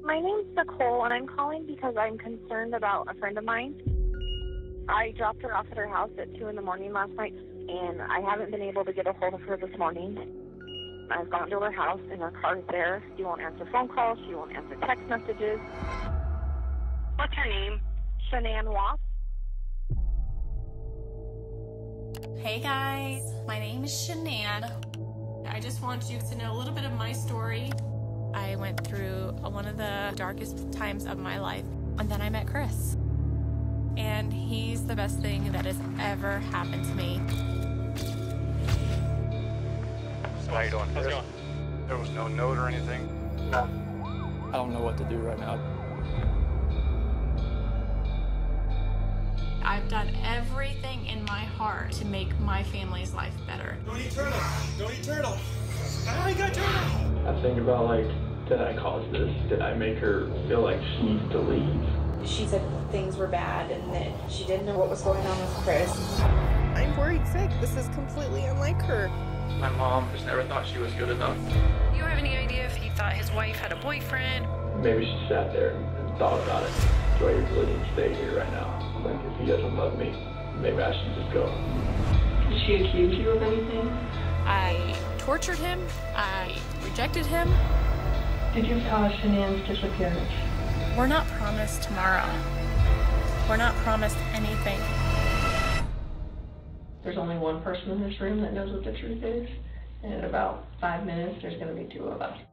My name's Nicole, and I'm calling because I'm concerned about a friend of mine. I dropped her off at her house at 2 in the morning last night, and I haven't been able to get a hold of her this morning. I've gone to her house, and her car's there. She won't answer phone calls. She won't answer text messages. What's her name? Shanann. Hey guys, my name is Shanann. I just want you to know a little bit of my story. I went through one of the darkest times of my life, and then I met Chris. And he's the best thing that has ever happened to me. So how you doing? How's it going? There was no note or anything? No. I don't know what to do right now. I've done everything in my heart to make my family's life better. Don't eat turtle! Don't eat turtle! Ah, you got turtle! I think about, like, did I cause this? Did I make her feel like she needs to leave? She said things were bad and that she didn't know what was going on with Chris. I'm worried sick. This is completely unlike her. My mom just never thought she was good enough. You have any idea if he thought his wife had a boyfriend? Maybe she sat there and thought about it. Do I really need to stay here right now? Like, if he doesn't love me, maybe I should just go. Did she accuse you of anything? I tortured him. I rejected him. Did you cause Shanann's disappearance? We're not promised tomorrow. We're not promised anything. There's only one person in this room that knows what the truth is, and in about 5 minutes, there's going to be 2 of us.